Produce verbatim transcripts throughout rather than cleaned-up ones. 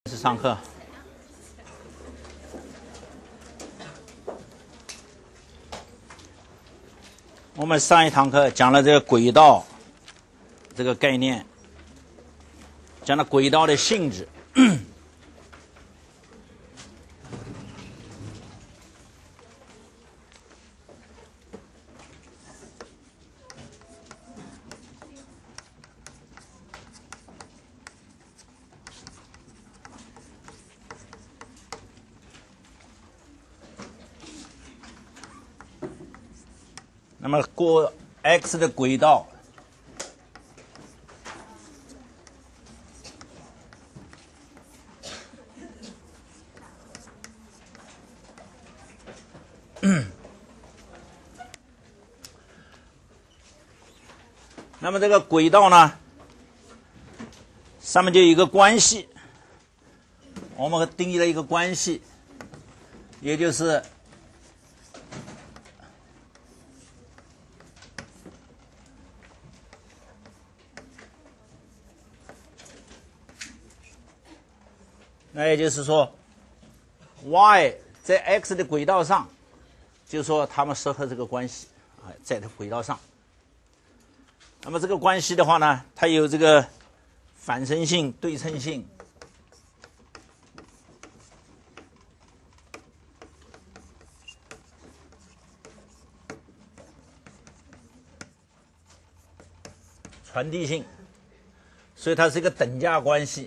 是上课。我们上一堂课讲了这个轨道这个概念，讲了轨道的性质。那么过 x 的轨道，那么这个轨道呢，上面就有一个关系，我们定义了一个关系，也就是那也就是说 y 在 x 的轨道上，就是说它们适合这个关系啊，在这轨道上。那么这个关系的话呢，它有这个反身性、对称性、传递性，所以它是一个等价关系。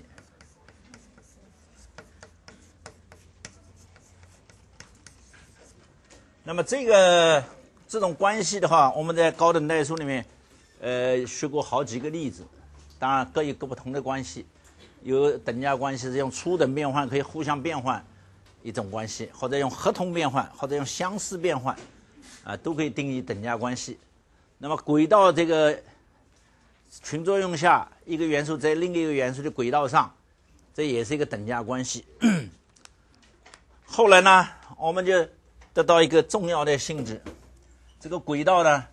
那么这个这种关系的话，我们在高等代数里面，呃，学过好几个例子，当然各有各不同的关系。有等价关系是用初等变换可以互相变换一种关系，或者用合同变换，或者用相似变换，啊，都可以定义等价关系。那么轨道这个群作用下，一个元素在另一个元素的轨道上，这也是一个等价关系。后来呢，我们就得到一个重要的性质，这个轨道呢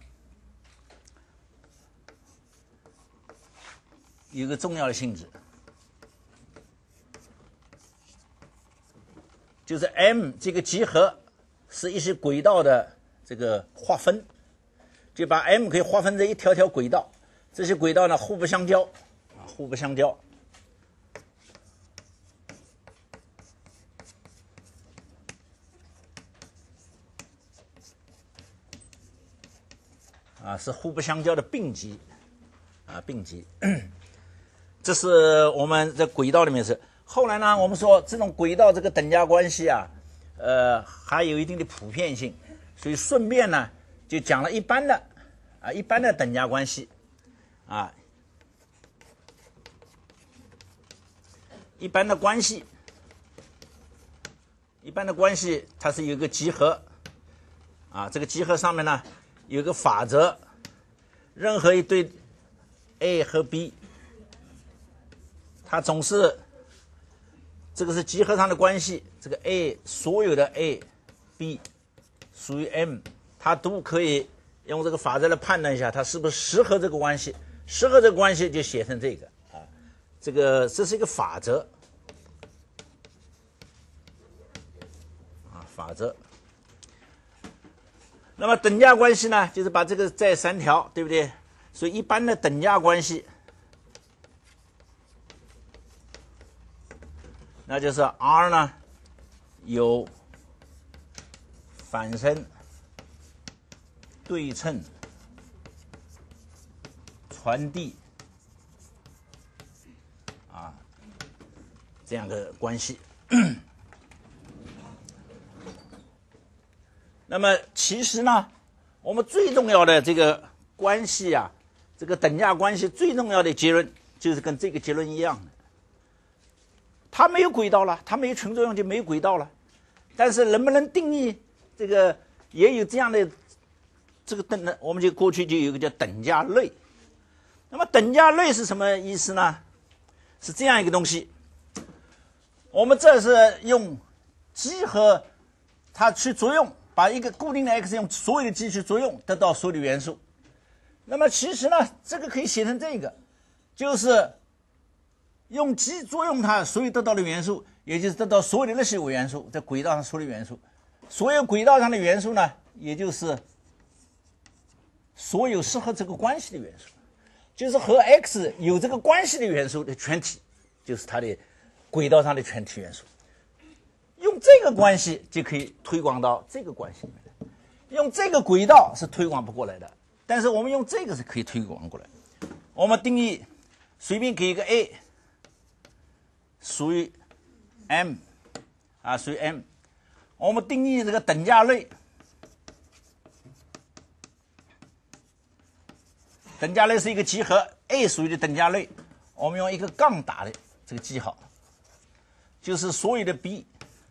有一个重要的性质，就是 M 这个集合是一些轨道的这个划分，就把 M 可以划分成一条条轨道，这些轨道呢互不相交啊，互不相交。啊，是互不相交的并集，啊，并集，这是我们在轨道里面是。后来呢，我们说这种轨道这个等价关系啊，呃，还有一定的普遍性，所以顺便呢就讲了一般的啊一般的等价关系，啊，一般的关系，一般的关系它是有一个集合，啊，这个集合上面呢有个法则，任何一对 A 和 B， 它总是这个是集合上的关系，这个 A 所有的 A、B 属于 M， 它都可以用这个法则来判断一下它是不是适合这个关系，适合这个关系就写成这个啊，这个这是一个法则啊，法则。那么等价关系呢，就是把这个再三条，对不对？所以一般的等价关系，那就是 R 呢有反身、对称、传递啊这样的关系。那么其实呢，我们最重要的这个关系啊，这个等价关系最重要的结论就是跟这个结论一样的，它没有轨道了，它没有群作用就没有轨道了。但是能不能定义这个也有这样的这个等，我们就过去就有一个叫等价类。那么等价类是什么意思呢？是这样一个东西，我们这是用集合它去作用，把一个固定的 x 用所有的 g 去作用，得到所有的元素。那么其实呢，这个可以写成这个，就是用 G 作用它，所以得到的元素，也就是得到所有的那些元素，在轨道上所有的元素。所有轨道上的元素呢，也就是所有适合这个关系的元素，就是和 x 有这个关系的元素的全体，就是它的轨道上的全体元素。用这个关系就可以推广到这个关系里面来。用这个轨道是推广不过来的，但是我们用这个是可以推广过来。我们定义随便给一个 A 属于 M 啊，属于 M。我们定义这个等价类，等价类是一个集合 A 属于的等价类，我们用一个杠打的这个记号，就是所有的 B，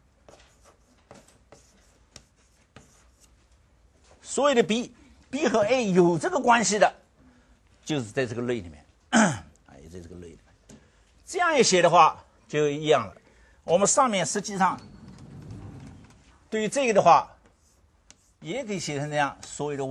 所有的 B，B 和 A 有这个关系的，就是在这个类里面，啊，也在这个类里面。这样一写的话就一样了。我们上面实际上对于这个的话，也可以写成这样：所有的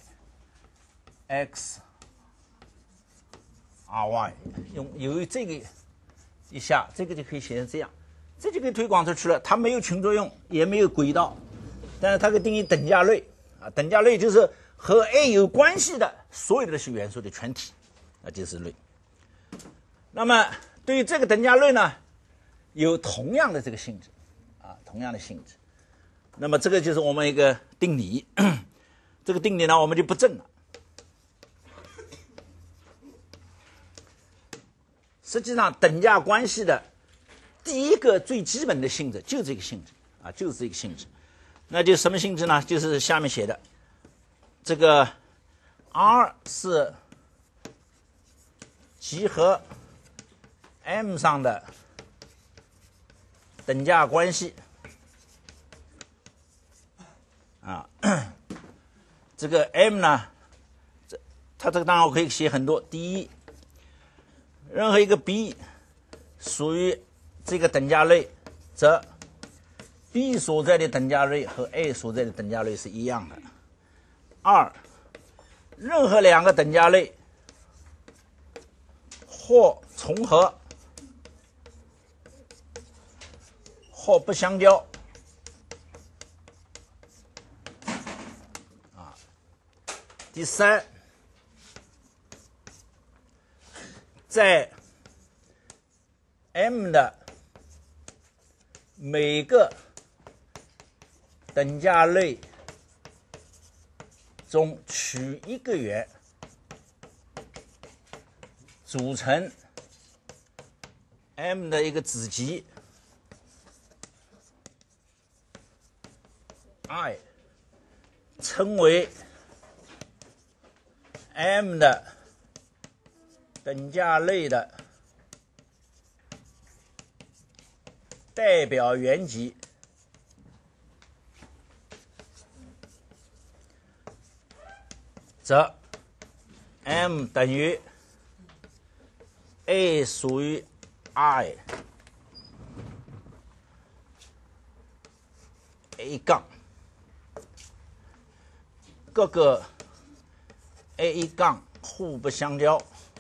y、x、ry， 用由于这个一下，这个就可以写成这样，这就可以推广出去了。它没有群作用，也没有轨道，但是它可以定义等价类啊，等价类就是和 A 有关系的所有的是元素的全体，那就是类。那么对于这个等价类呢，有同样的这个性质啊，同样的性质。那么这个就是我们一个定理，这个定理呢我们就不证了。实际上等价关系的第一个最基本的性质就是这个性质啊，就是这个性质。那就什么性质呢？就是下面写的这个 R 是集合 M 上的等价关系啊，这个 M 呢，这它这个当然我可以写很多。第一，任何一个 B 属于这个等价类，则 B 所在的等价类和 A 所在的等价类是一样的。二，任何两个等价类或重合或不相交。第三，在 M 的每个等价类中取一个元，组成 M 的一个子集 I， 称为M 的等价类的代表原集，则 M 等于 A 属于 I A 杠各个 A 一杠互不相交，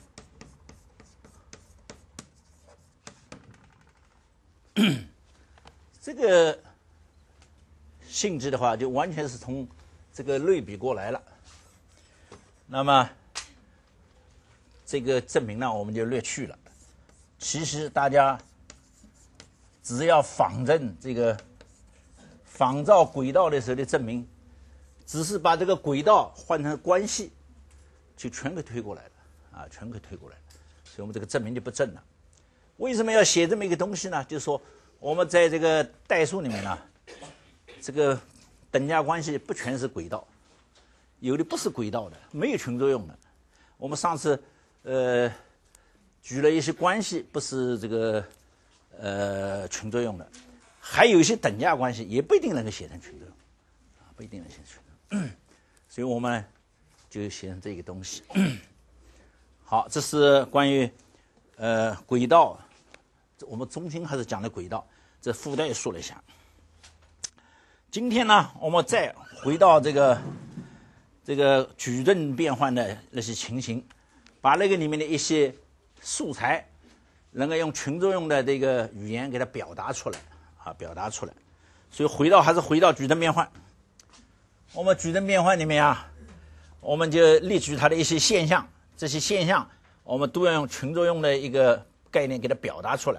这个性质的话，就完全是从这个类比过来了。那么这个证明呢，我们就略去了。其实大家只要仿证这个仿造轨道的时候的证明，只是把这个轨道换成关系，就全给推过来了啊，全给推过来了。所以我们这个证明就不正了。为什么要写这么一个东西呢？就是说我们在这个代数里面呢，这个等价关系不全是轨道，有的不是轨道的，没有群作用的。我们上次呃举了一些关系，不是这个呃群作用的，还有一些等价关系也不一定能够写成群作用啊，不一定能写成群作用。所以我们就写成这个东西。好，这是关于呃轨道，我们中心还是讲的轨道，这附带说了一下。今天呢，我们再回到这个这个矩阵变换的那些情形，把那个里面的一些素材能够用群作用的这个语言给它表达出来啊，表达出来。所以回到还是回到矩阵变换，我们矩阵变换里面啊，我们就列举它的一些现象，这些现象我们都要用群作用的一个概念给它表达出来。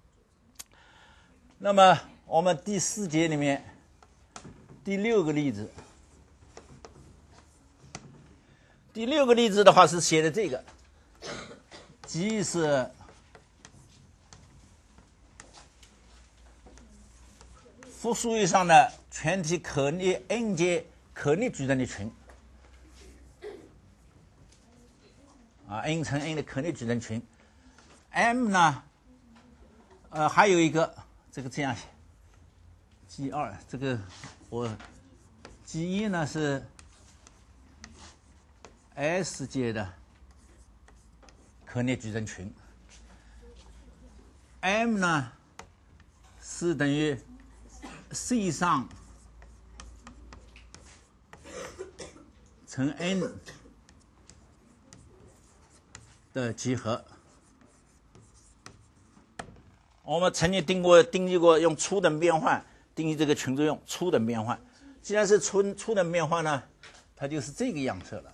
那么我们第四节里面第六个例子，第六个例子的话是写的这个 G 是复数域上的全体可逆 n 阶可逆矩阵的群啊 ，n 乘 n 的可逆矩阵群。M 呢，呃，还有一个这个这样写 ，G 二这个我 G 一呢是 S 阶的可逆矩阵群 ，M 呢是等于 C 上乘 n 的集合。我们曾经定过定义过用初等变换定义这个群作用，初等变换。既然是初初等变换呢，它就是这个样式了。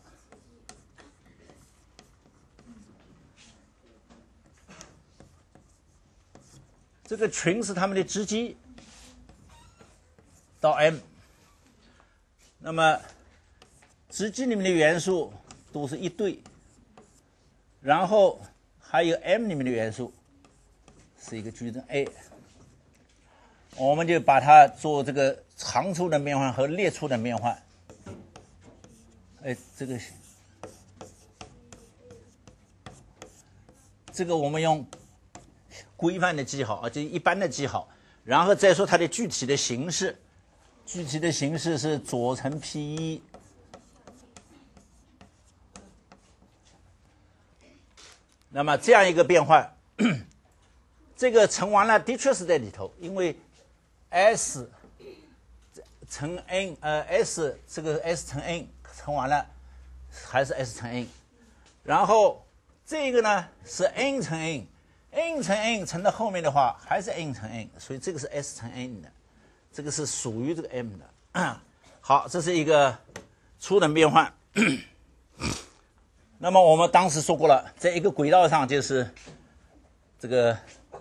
这个群是它们的直积到 M， 那么直积里面的元素都是一对，然后还有 M 里面的元素是一个矩阵 A， 我们就把它做这个长初等变换和列初等变换。哎，这个这个我们用规范的记号啊，就一般的记号，然后再说它的具体的形式。具体的形式是左乘 P 一， 那么这样一个变换，这个乘完了的确是在里头，因为 S 乘 n 呃 S 这个 S 乘 n 乘完了还是 S 乘 n， 然后这个呢是 n 乘 n，n 乘 n 乘到后面的话还是 n 乘 n， 所以这个是 S 乘 n 的。这个是属于这个 M 的。好，这是一个初等变换。那么我们当时说过了，在一个轨道上就是这个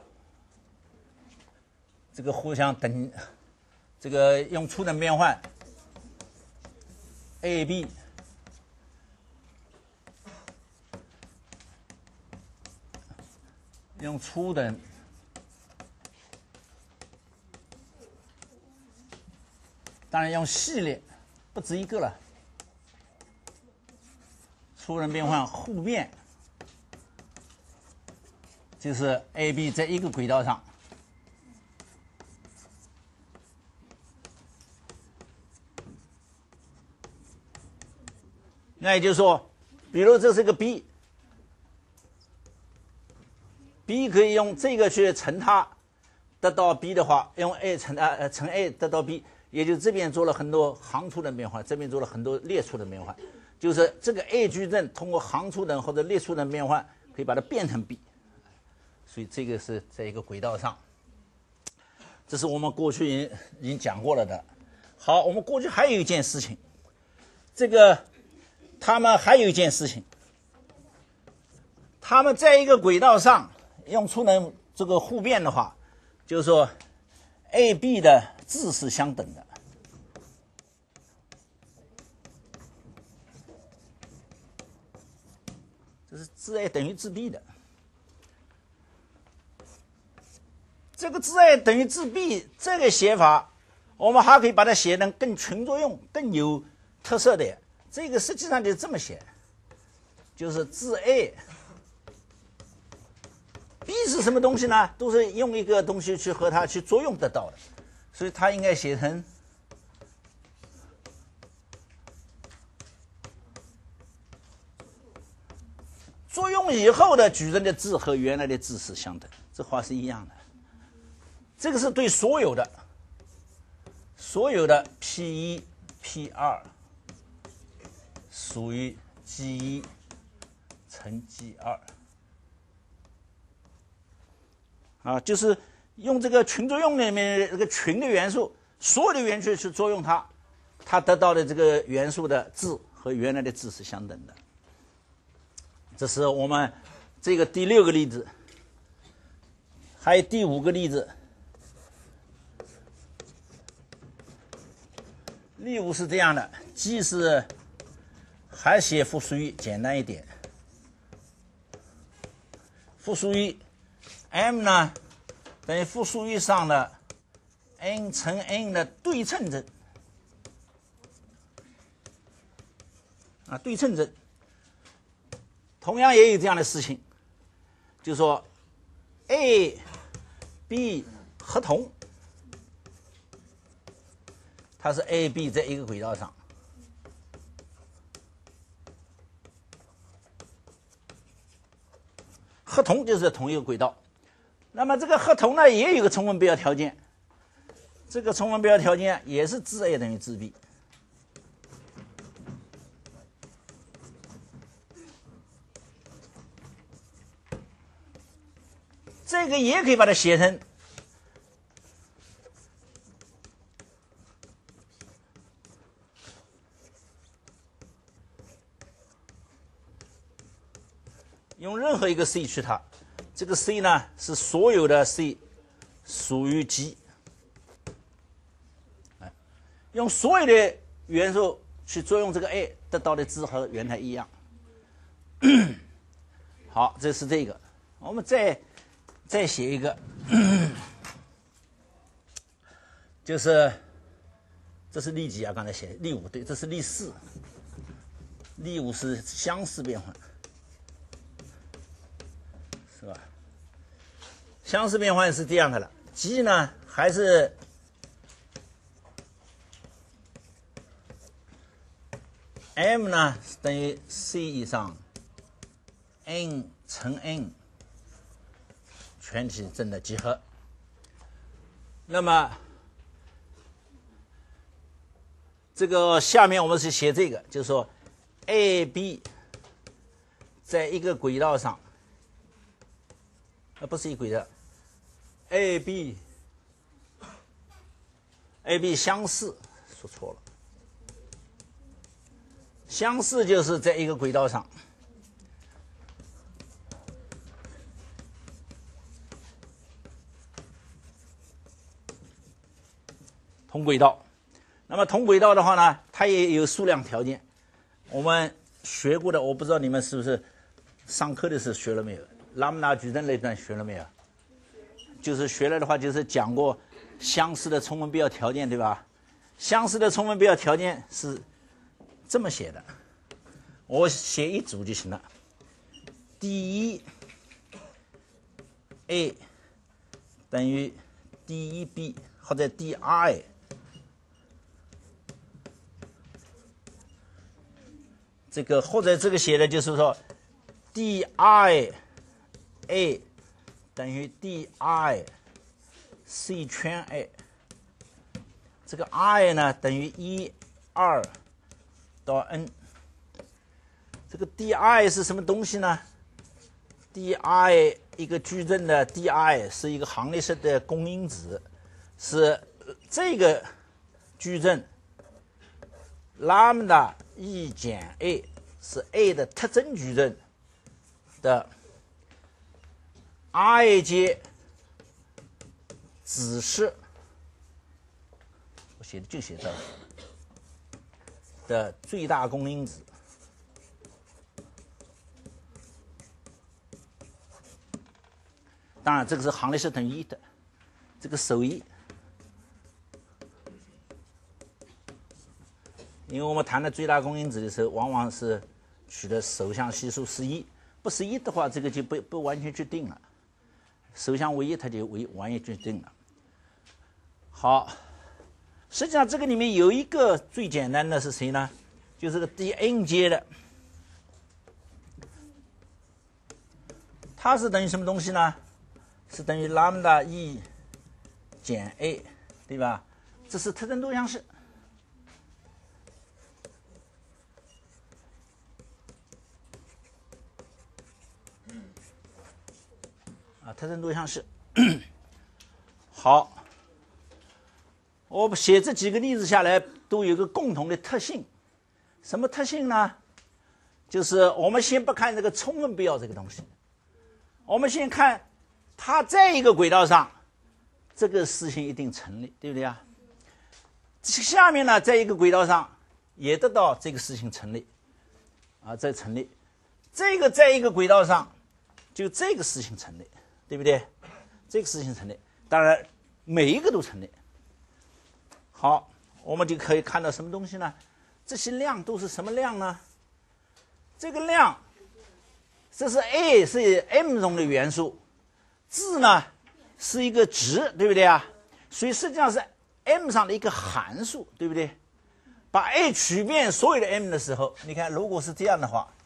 这个互相等，这个用初等变换 A B 用初等当然用系列不止一个了，初等变换互变就是 A B 在一个轨道上，那也就是说，比如这是个 B， B 可以用这个去乘它得到 B 的话，用 A 乘啊呃乘 A 得到 B。也就这边做了很多行初等变换，这边做了很多列初等变换，就是这个 A 矩阵通过行初等或者列初等变换可以把它变成 B， 所以这个是在一个轨道上，这是我们过去已经已经讲过了的。好，我们过去还有一件事情，这个他们还有一件事情，他们在一个轨道上用初等这个互变的话，就是说 A B 的质是相等的。这是质 A 等于质 B 的，这个质 A 等于质 B 这个写法，我们还可以把它写成更群作用、更有特色的。这个实际上就是这么写，就是质 A B 是什么东西呢？都是用一个东西去和它去作用得到的，所以它应该写成作用以后的矩阵的质和原来的质是相等，这话是一样的。这个是对所有的所有的 P 一 P 二 属于 G 一 乘 G 二。 啊，就是用这个群作用里面这个群的元素，所有的元素去作用它，它得到的这个元素的质和原来的质是相等的。这是我们这个第六个例子，还有第五个例子。例五是这样的，既是还写复数域，简单一点。复数域 m 呢等于复数域上的 n 乘 n 的对称针啊，对称针。同样也有这样的事情，就是说 a、b 合同，它是 a、b 在一个轨道上。合同就是同一个轨道，那么这个合同呢也有个充分必要条件，这个充分必要条件也是质 A 等于质 B。这个也可以把它写成用任何一个 C 去它，这个 C 呢是所有的 C 属于 G， 用所有的元素去作用这个 A 得到的值和原来一样。好，这是这个，我们再再写一个，就是这是例几啊？刚才写例五，对，这是例四，例五是相似变换。是吧？相似变换是这样的了 ，G 呢还是 M 呢等于 C 以上 n 乘 n 全体正的集合。那么这个下面我们是写这个，就是说 A、B 在一个轨道上。呃，不是一轨道 ，A B A B 相似，说错了，相似就是在一个轨道上，同轨道。那么同轨道的话呢，它也有数量条件，我们学过的，我不知道你们是不是上课的时候学了没有？拉姆达矩阵那段学了没有？就是学了的话，就是讲过相似的充分必要条件，对吧？相似的充分必要条件是这么写的，我写一组就行了。第一 A 等于第一 B 或者第二 A， 这个或者这个写的就是说第二 A A 等于 D I C 圈 A， 这个 I 呢等于一、二到 N。这个 D I 是什么东西呢 ？D I 一个矩阵的 D I 是一个行列式的公因子，是这个矩阵 lambda E 减 A 是 A 的特征矩阵的。I 阶子式，我写的就写这的最大公因子，当然这个是行列式等于一的，这个首一，因为我们谈的最大公因子的时候，往往是取的首项系数是一，不是一的话，这个就不不完全确定了。首项为一，它就为完全决定了。好，实际上这个里面有一个最简单的是谁呢？就是个第 n 阶的，它是等于什么东西呢？是等于 lambda E 减 A， 对吧？这是特征多项式。啊，特征多项式。 好，我写这几个例子下来都有个共同的特性，什么特性呢？就是我们先不看这个充分必要这个东西，我们先看它在一个轨道上，这个事情一定成立，对不对啊？下面呢，在一个轨道上也得到这个事情成立，啊，这成立，这个在一个轨道上，就这个事情成立，对不对？这个事情成立，当然每一个都成立。好，我们就可以看到什么东西呢？这些量都是什么量呢？这个量，这是 A 是 M 中的元素，质呢是一个值，对不对啊？所以实际上是 M 上的一个函数，对不对？把 A 取遍所有的 M 的时候，你看如果是这样的话，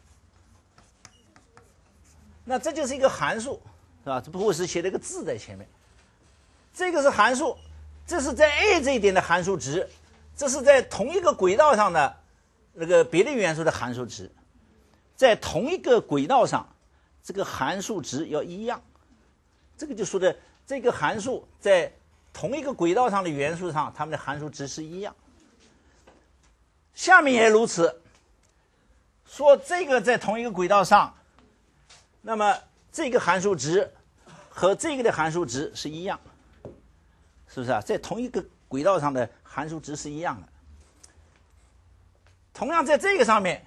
那这就是一个函数，是吧？这不会是写了一个字在前面，这个是函数，这是在 A 这一点的函数值，这是在同一个轨道上的那个别的元素的函数值，在同一个轨道上，这个函数值要一样，这个就说的这个函数在同一个轨道上的元素上，它们的函数值是一样。下面也如此，说这个在同一个轨道上，那么这个函数值和这个的函数值是一样，是不是啊？在同一个轨道上的函数值是一样的。同样在这个上面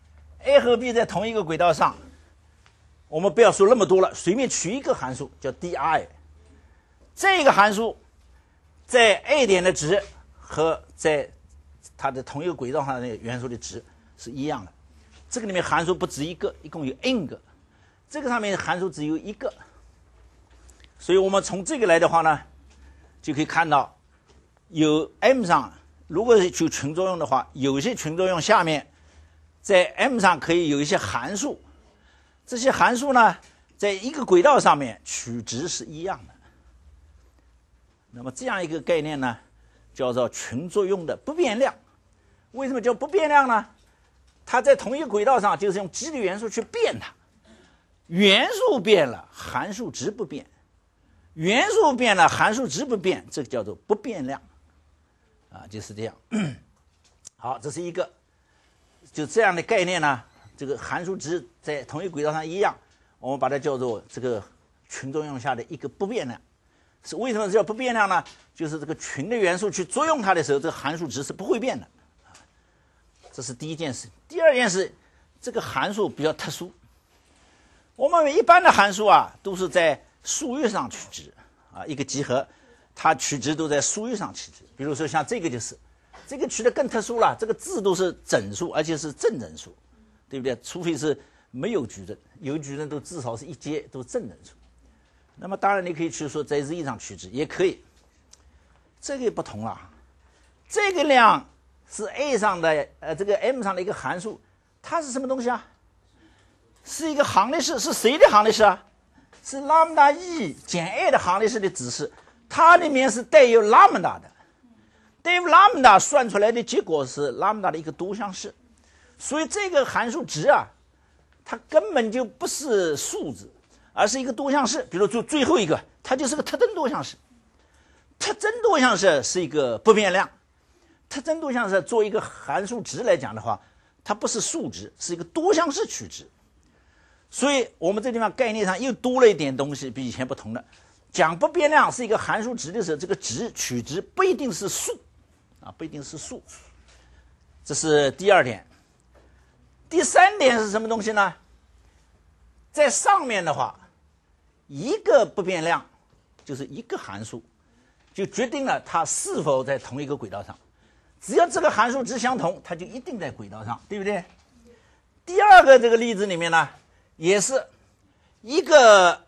A 和 B 在同一个轨道上，我们不要说那么多了，随便取一个函数叫 di， 这个函数在 A 点的值和在它的同一个轨道上的元素的值是一样的。这个里面函数不止一个，一共有 n 个，这个上面函数只有一个，所以我们从这个来的话呢，就可以看到有 M 上，如果是去群作用的话，有些群作用下面在 M 上可以有一些函数，这些函数呢，在一个轨道上面取值是一样的。那么这样一个概念呢，叫做群作用的不变量。为什么叫不变量呢？它在同一个轨道上，就是用基的元素去变它，元素变了，函数值不变；元素变了，函数值不变，这个叫做不变量，啊，就是这样。好，这是一个。就这样的概念呢，这个函数值在同一轨道上一样，我们把它叫做这个群作用下的一个不变量。是为什么叫不变量呢？就是这个群的元素去作用它的时候，这个函数值是不会变的。这是第一件事。第二件事，这个函数比较特殊。我们一般的函数啊，都是在数域上取值啊，一个集合，它取值都在数域上取值。比如说像这个就是。这个取的更特殊了，这个字都是整数，而且是正整数，对不对？除非是没有矩阵，有矩阵都至少是一阶都正整数。那么当然你可以去说在 z 上取值也可以，这个不同了。这个量是 A 上的呃这个 M 上的一个函数，它是什么东西啊？是一个行列式，是谁的行列式啊？是 lambda e 减 a 的行列式的指示，它里面是带有 lambda 的。对于 lambda 算出来的结果是 lambda 的一个多项式，所以这个函数值啊，它根本就不是数字，而是一个多项式。比如说最后一个，它就是个特征多项式。特征多项式是一个不变量，特征多项式作为一个函数值来讲的话，它不是数值，是一个多项式取值。所以我们这地方概念上又多了一点东西，比以前不同的。讲不变量是一个函数值的时候，这个值取值不一定是数。啊，不一定是数，这是第二点。第三点是什么东西呢？在上面的话，一个不变量就是一个函数，就决定了它是否在同一个轨道上。只要这个函数值相同，它就一定在轨道上，对不对？第二个这个例子里面呢，也是一个。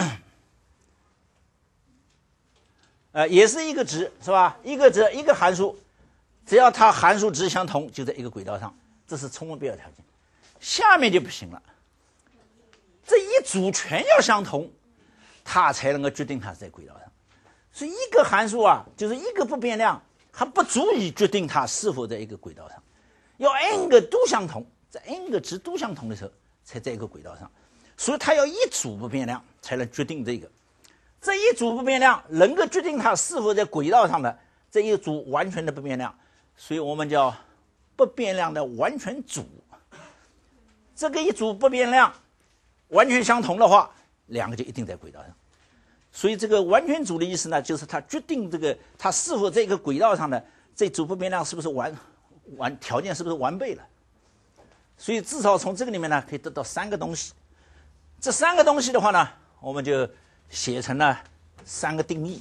呃，也是一个值，是吧？一个值，一个函数，只要它函数值相同，就在一个轨道上，这是充分必要条件。下面就不行了，这一组全要相同，它才能够决定它是在轨道上。所以一个函数啊，就是一个不变量，还不足以决定它是否在一个轨道上，要 n 个都相同，在 n 个值都相同的时候，才在一个轨道上。所以它要一组不变量才能决定这个。 这一组不变量能够决定它是否在轨道上的这一组完全的不变量，所以我们叫不变量的完全组。这个一组不变量完全相同的话，两个就一定在轨道上。所以这个完全组的意思呢，就是它决定这个它是否这个轨道上的这组不变量是不是完完条件是不是完备了。所以至少从这个里面呢，可以得到三个东西。这三个东西的话呢，我们就写成了三个定义。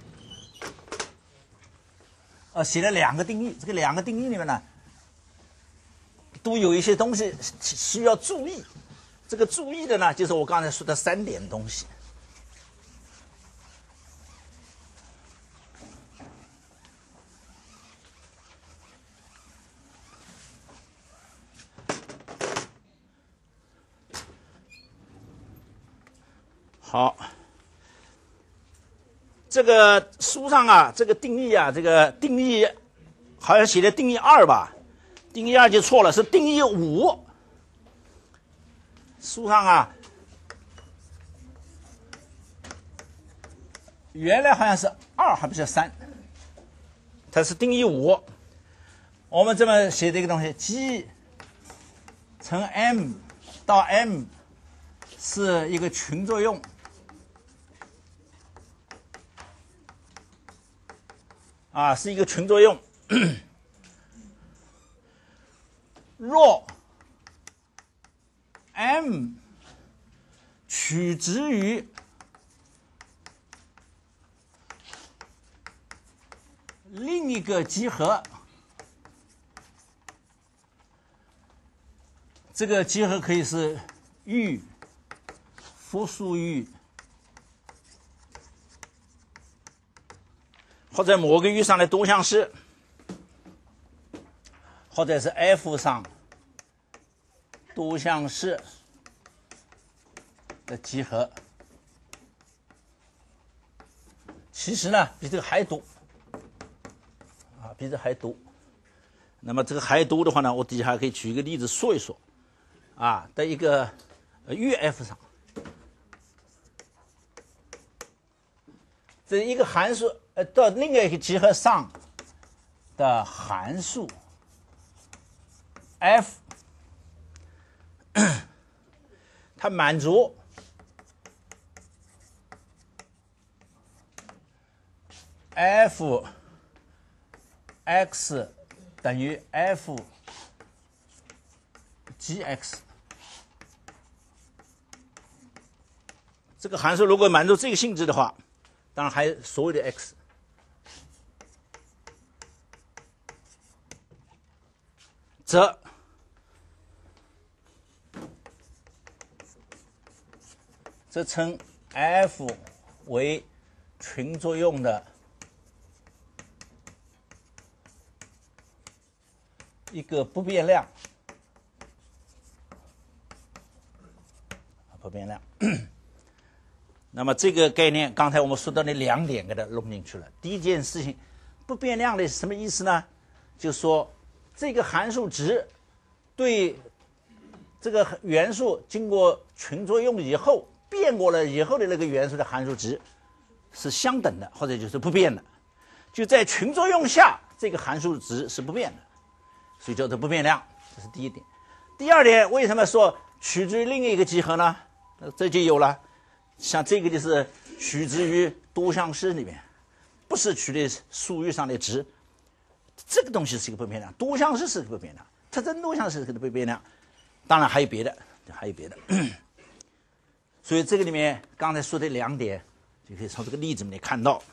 呃，写了两个定义。这个两个定义里面呢，都有一些东西需要注意。这个注意的呢，就是我刚才说的三点东西。好，这个书上啊，这个定义啊，这个定义好像写的定义二吧，定义二就错了，是定义五。书上啊，原来好像是二，还不是三，它是定义五。我们这么写这个东西 ，G 乘 M 到 M 是一个群作用。啊，是一个群作用。若 M 取值于另一个集合，这个集合可以是域、复数域，或者某个域上的多项式，或者是 F 上多项式的集合。其实呢，比这个还多啊，比这还多。那么这个还多的话呢，我底下还可以举一个例子说一说啊，在一个域 F 上，这一个函数呃到另外一个集合上的函数 F， 它满足f x 等于 f gx， 这个函数如果满足这个性质的话，当然还有所谓的 x， 则则称 f 为群作用的一个不变量，不变量。那么这个概念，刚才我们说到那两点给它弄进去了。第一件事情，不变量的是什么意思呢？就是说这个函数值对这个元素经过群作用以后变过了以后的那个元素的函数值是相等的，或者就是不变的。就在群作用下，这个函数值是不变的，所以叫做不变量。这是第一点。第二点，为什么说取之于另一个集合呢？这就有了。像这个就是取之于多项式里面，不是取的数域上的值，这个东西是一个不变量，多项式是一个不变量，特征多项式是一个不变量，当然还有别的，还有别的。所以这个里面刚才说的两点，就可以从这个例子里面看到。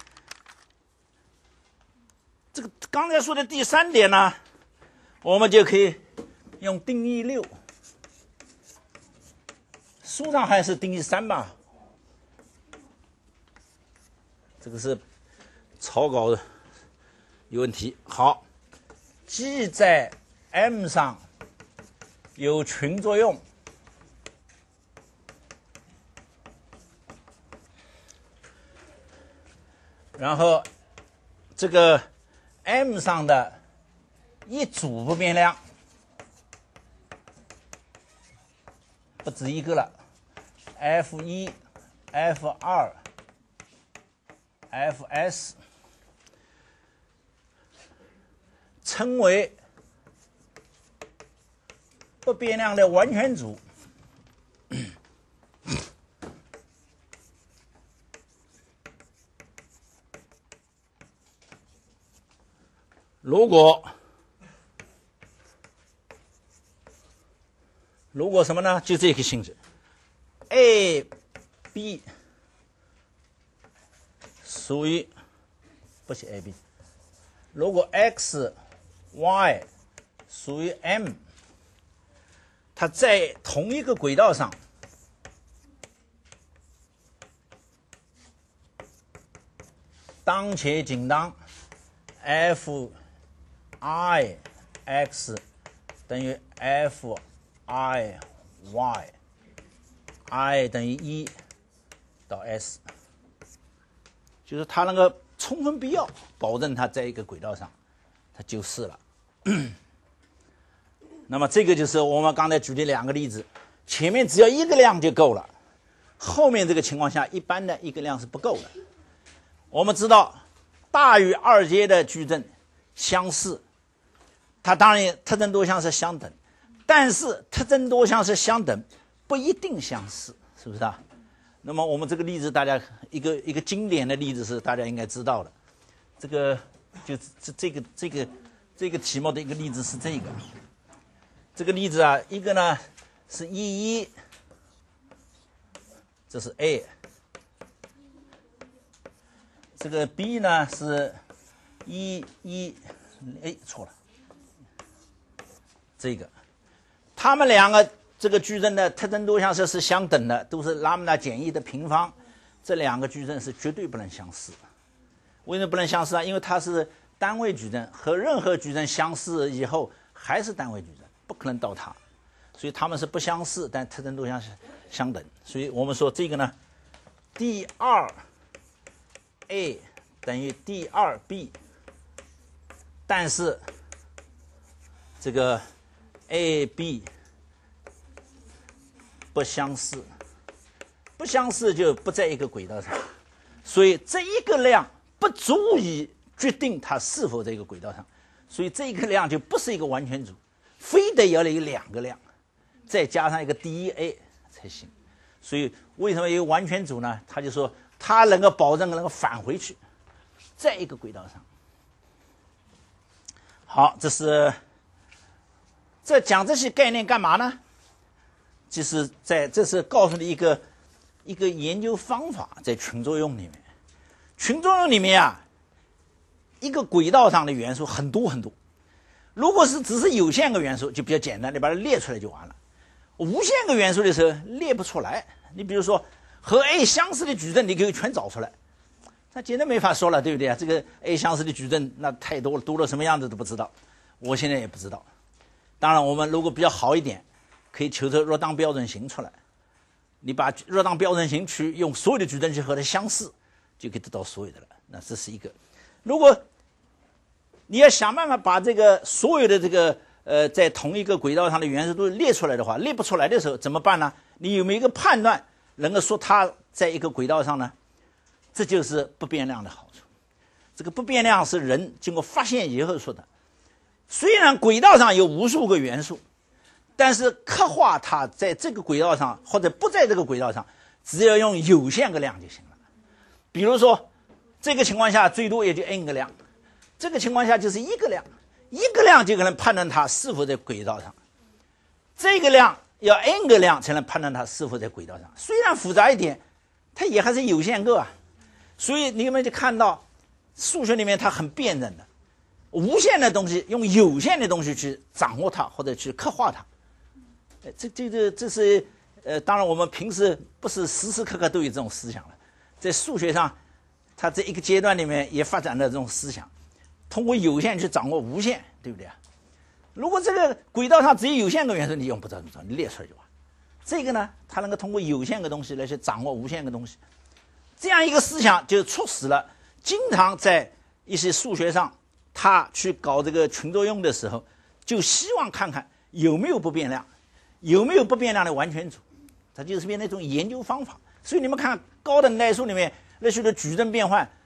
这个刚才说的第三点呢，我们就可以用定义六，书上还是定义三吧。这个是草稿有问题。好，G 在 M 上有群作用，然后这个 M 上的一组不变量，不止一个了 ，F 一、F 二 Fs 称为不变量的完全组。如果如果什么呢？就这个性质 ，A、B 属于不是 A、B。如果 X、Y 属于 M， 它在同一个轨道上，当且仅当 F I X 等于 F I Y I 等于一到 S， 就是它那个充分必要保证它在一个轨道上，它就是了。那么这个就是我们刚才举的两个例子，前面只要一个量就够了，后面这个情况下一般的一个量是不够的。我们知道大于二阶的矩阵相似，它当然特征多项是相等，但是特征多项是相等不一定相似，是不是啊？那么我们这个例子大家一个一个经典的例子是大家应该知道的，这个就这这个这个这个题目的一个例子是这个，这个例子啊，一个呢是一一，这是 A， 这个 B 呢是一一，哎错了，这个，它们两个这个矩阵的特征多项式是相等的，都是拉姆达减一的平方，这两个矩阵是绝对不能相似。为什么不能相似啊？因为它是单位矩阵，和任何矩阵相似以后还是单位矩阵，不可能倒它，所以它们是不相似，但特征多项是相等。所以我们说这个呢，第二 A 等于第二 B， 但是这个 A、B 不相似，不相似就不在一个轨道上，所以这一个量不足以决定它是否在一个轨道上，所以这个量就不是一个完全组，非得要有两个量，再加上一个 D E A 才行。所以为什么有完全组呢？他就说它能够保证能够返回去，在一个轨道上。好，这是这讲这些概念干嘛呢？就是在这是告诉你一个一个研究方法，在群作用里面，群作用里面啊，一个轨道上的元素很多很多。如果是只是有限个元素，就比较简单，你把它列出来就完了。无限个元素的时候列不出来。你比如说和 A 相似的矩阵，你可以全找出来，那简直没法说了，对不对啊？这个 A 相似的矩阵那太多了，多了什么样子都不知道，我现在也不知道。当然，我们如果比较好一点，可以求出若当标准型出来。你把若当标准型去用所有的矩阵去和它相似，就可以得到所有的了。那这是一个。如果你要想办法把这个所有的这个呃在同一个轨道上的元素都列出来的话，列不出来的时候怎么办呢？你有没有一个判断能够说它在一个轨道上呢？这就是不变量的好处。这个不变量是人经过发现以后说的。虽然轨道上有无数个元素，但是刻画它在这个轨道上或者不在这个轨道上，只要用有限个量就行了。比如说这个情况下最多也就 n 个量，这个情况下就是一个量，一个量就可能判断它是否在轨道上。这个量要 n 个量才能判断它是否在轨道上。虽然复杂一点，它也还是有限个啊。所以你们就看到数学里面它很辩证的，无限的东西用有限的东西去掌握它或者去刻画它。这这这这是呃，当然我们平时不是时时刻刻都有这种思想了，在数学上，它这一个阶段里面也发展了这种思想，通过有限去掌握无限，对不对啊？如果这个轨道上只有有限个元素，你用不着怎么着，你列出来就完。这个呢，它能够通过有限个东西来去掌握无限个东西，这样一个思想就促使了经常在一些数学上，他去搞这个群作用的时候，就希望看看有没有不变量，有没有不变量的完全组，它就是变成一种研究方法。所以你们看高等代数里面那些的矩阵变换，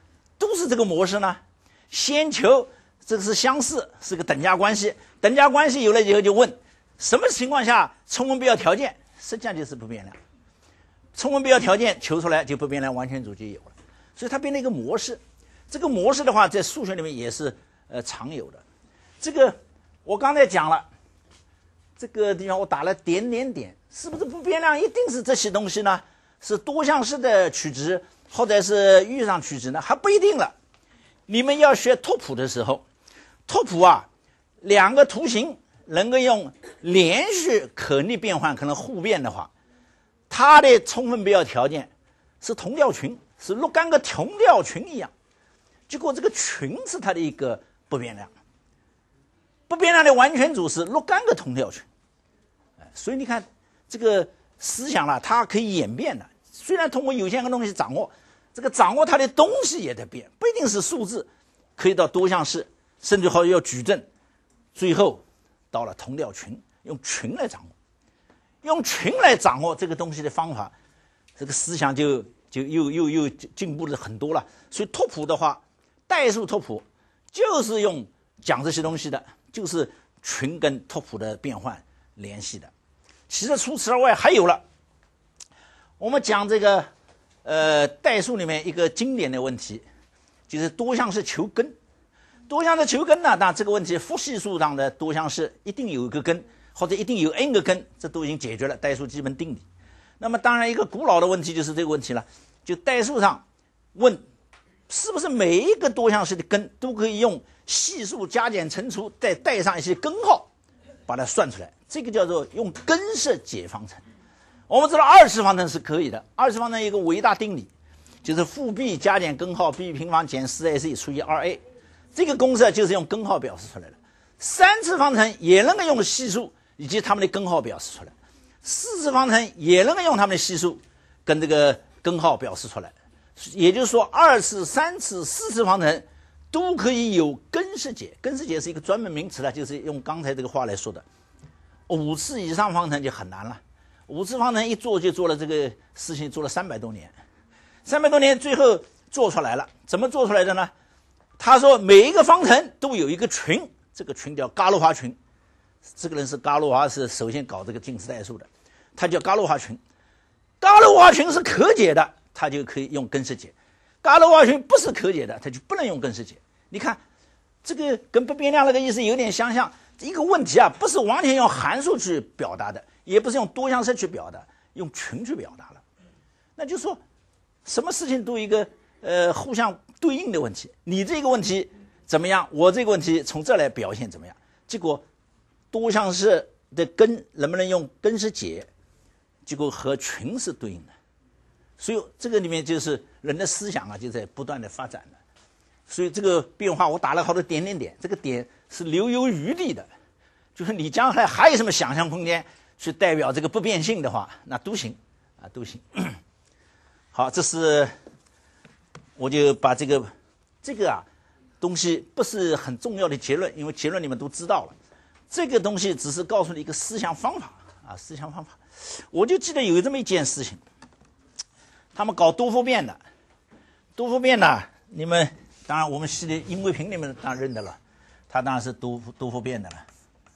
都是这个模式呢？先求这个是相似，是个等价关系，等价关系有了以后就问什么情况下充分必要条件，实际上就是不变量。充分必要条件求出来就不变量完全组就有了，所以它变成一个模式。这个模式的话，在数学里面也是呃常有的。这个我刚才讲了，这个地方我打了点点点，是不是不变量一定是这些东西呢？是多项式的取值，或者是域上取值呢？还不一定了。你们要学拓扑的时候，拓扑啊，两个图形能够用连续可逆变换，可能互变的话，它的充分必要条件是同调群，是若干个同调群一样。结果这个群是它的一个不变量，不变量的完全组是若干个同调群。所以你看这个思想啦，它可以演变的。虽然通过有限个东西掌握，这个掌握它的东西也在变，不一定是数字，可以到多项式，甚至还要矩阵，最后到了同调群，用群来掌握，用群来掌握这个东西的方法，这个思想就就又又又进步了很多了。所以拓扑的话，代数拓扑就是用讲这些东西的，就是群跟拓扑的变换联系的。其实除此之外还有了，我们讲这个呃代数里面一个经典的问题，就是多项式求根。多项式求根呢，当然这个问题复系数上的多项式一定有一个根，或者一定有 n 个根，这都已经解决了代数基本定理。那么当然一个古老的问题就是这个问题了，就代数上问是不是每一个多项式的根都可以用系数加减乘除，再带上一些根号把它算出来，这个叫做用根式解方程。我们知道二次方程是可以的，二次方程有一个伟大定理，就是负 b 加减根号 b 平方减 四 ac 除以 二 a， 这个公式就是用根号表示出来的。三次方程也能够用系数以及它们的根号表示出来，四次方程也能够用它们的系数跟这个根号表示出来。也就是说二次、三次、四次方程都可以有根式解，根式解是一个专门名词了，就是用刚才这个话来说的。五次以上方程就很难了，五次方程一做就做了这个事情，做了三百多年，三百多年最后做出来了。怎么做出来的呢？他说每一个方程都有一个群，这个群叫伽罗华群。这个人是伽罗华，是首先搞这个近似代数的，他叫伽罗华群。伽罗华群是可解的，他就可以用根式解；伽罗华群不是可解的，他就不能用根式解。你看，这个跟不变量那个意思有点相像。一个问题啊，不是完全用函数去表达的，也不是用多项式去表达，用群去表达了。那就说，什么事情都有一个呃互相对应的问题。你这个问题怎么样？我这个问题从这来表现怎么样？结果多项式的根能不能用根式解？结果和群是对应的。所以这个里面就是人的思想啊，就在不断的发展的。所以这个变化我打了好多点点点，这个点是留有余地的，就是你将来还有什么想象空间去代表这个不变性的话，那都行啊，都行。好，这是我就把这个这个啊东西不是很重要的结论，因为结论你们都知道了。这个东西只是告诉你一个思想方法啊，思想方法。我就记得有这么一件事情，他们搞多复变的，多复变呢，你们。当然，我们系的殷卫平你们当然认得了，他当然是多多复变的了。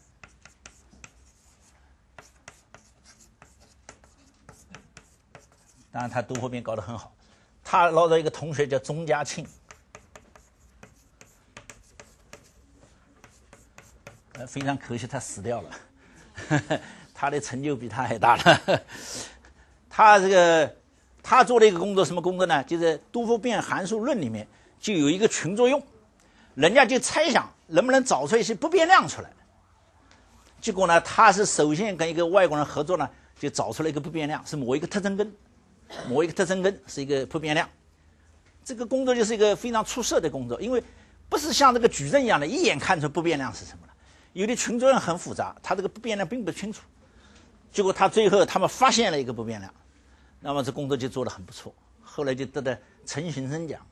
当然，他多复变搞得很好。他捞到一个同学叫钟家庆，呃，非常可惜他死掉了，呵呵，他的成就比他还大了。他这个他做了一个工作，什么工作呢？就是多复变函数论里面。就有一个群作用，人家就猜想能不能找出一些不变量出来。结果呢，他是首先跟一个外国人合作呢，就找出了一个不变量，是某一个特征根，某一个特征根是一个不变量。这个工作就是一个非常出色的工作，因为不是像这个矩阵一样的，一眼看出不变量是什么了。有的群作用很复杂，他这个不变量并不清楚。结果他最后他们发现了一个不变量，那么这工作就做得很不错，后来就得了陈寻生奖。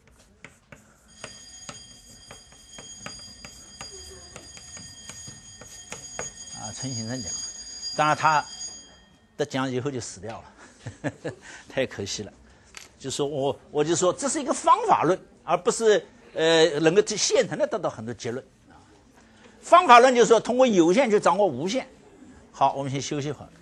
陈寻生奖，当然他得奖以后就死掉了，呵呵，太可惜了。就说我我就说这是一个方法论， 而不是呃能够现成的得到很多结论啊。方法论就是说通过有限去掌握无限。好，我们先休息一会儿。